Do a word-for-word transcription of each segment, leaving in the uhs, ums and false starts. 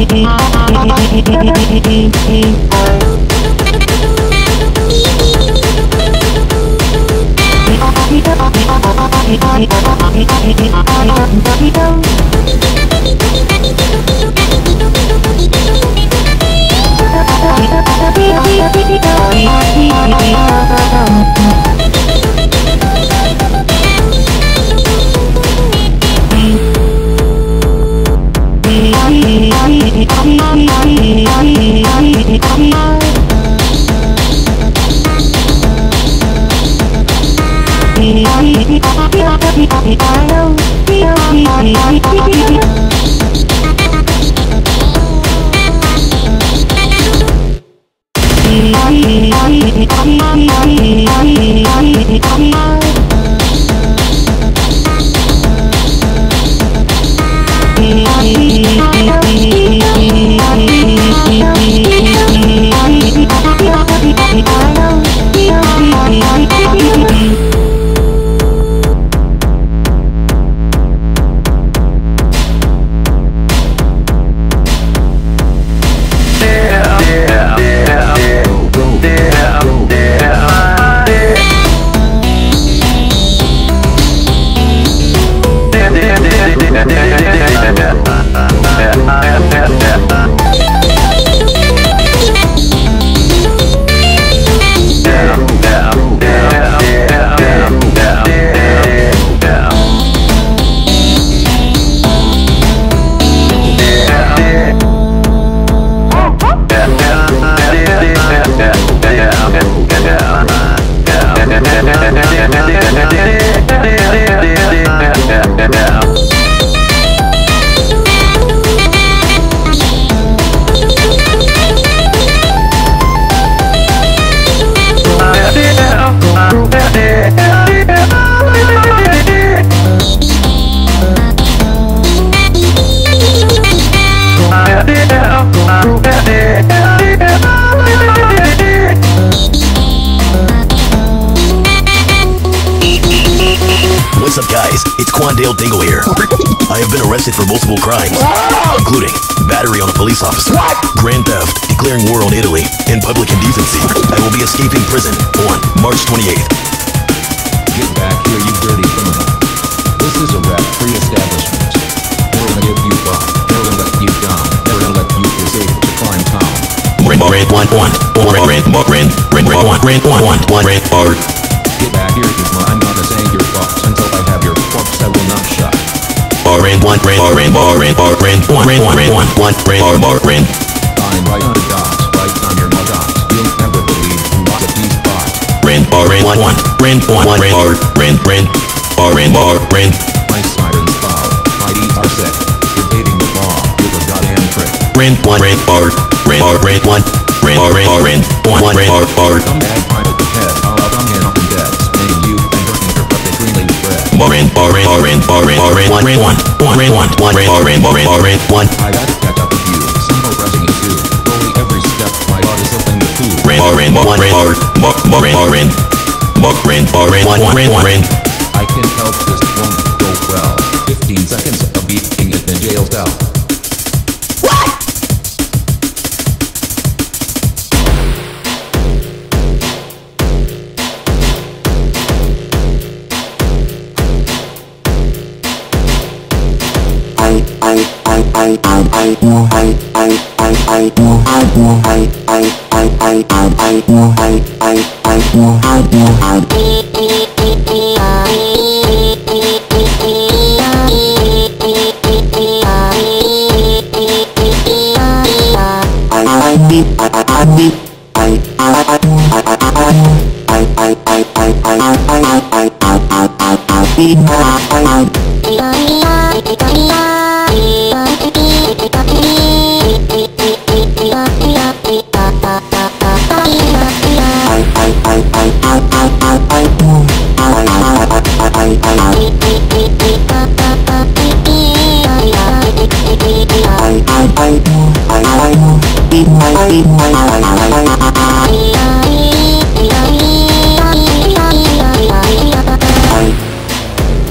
What's up, guys? It's Quandale Dingle here. I have been arrested for multiple crimes, including battery on a police officer, grand theft, declaring war on Italy, and public indecency. I will be escaping prison on March twenty-eighth. Get back here, you dirty criminal. This is a rap-free establishment. We're gonna give you up. We're gonna let you down. We're gonna let you disabled to climb town. Rent, rent, one, one, one, rent, rent, rent, rent, one, rent, one, one, one, rent, art. Get back here, cause I'm gonna say your thoughts until I have your corpse. I will not shut. Rent, one, rent, rent, rent, rent, one, rent, one, rent, one, one, rent, rent. I'm right on the dots, right on your dots. You'll never believe who was at these spots. Rent, rent, one, one, rent, one, one, rent, rent, rent, rent, rent. My sirens loud, my Ds are set. You're dating the law, you're a goddamn prick. Rent, one, rent, rent, rent, one, rent, rent, rent, one, one, rent, rent. Come back, right at the head, all out on him up and dead. Spinning you and hurting her, but they cleanly bread. Rent, rent, rent, rent, one, rent, one, one, rent, one, one, rent, rent, rent, one. I gotta catch up with you, some more pressing you too. Slowly every step, my heart is open to food. Rent, rent, one, rent, rent, rent, rent, rent, rent, one, one, rent, one, rent. I can help this won't go well. Fifteen seconds of being in the jail cell.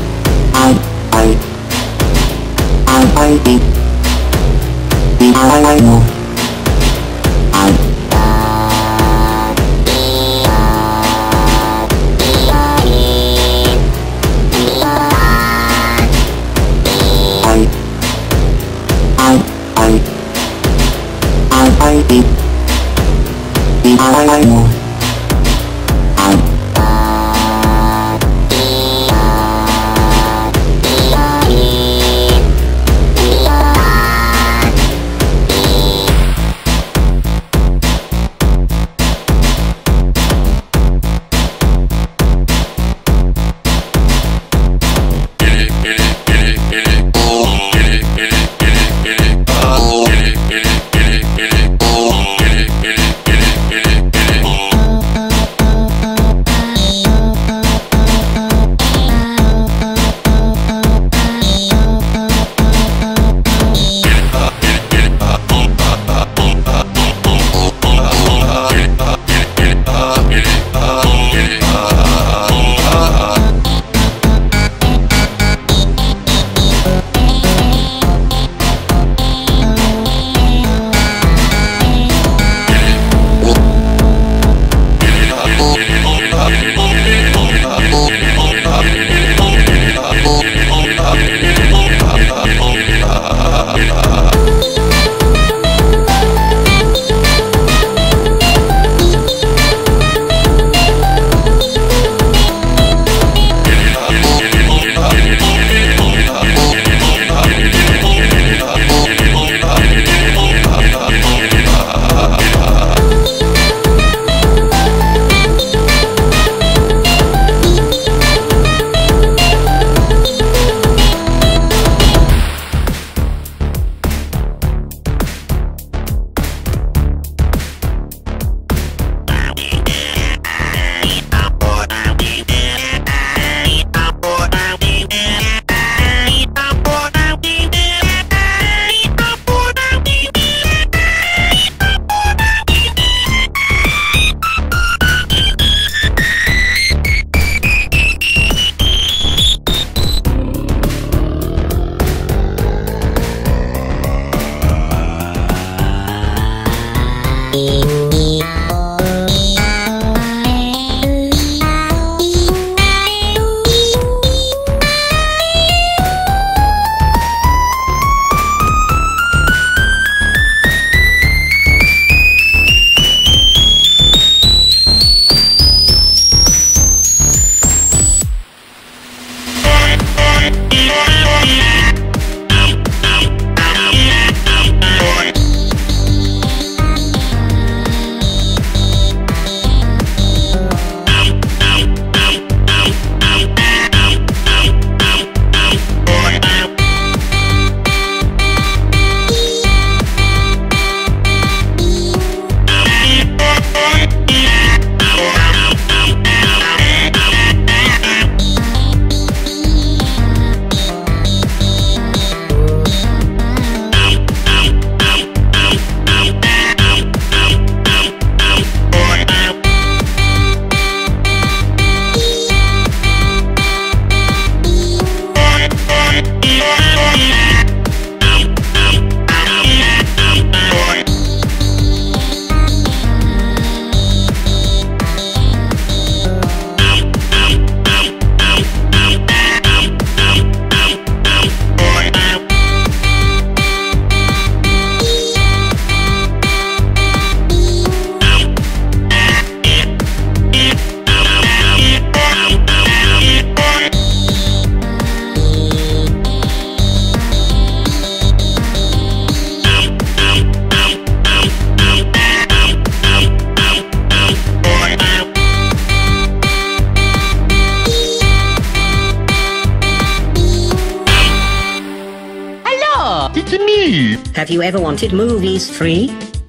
I Have you ever wanted movies free?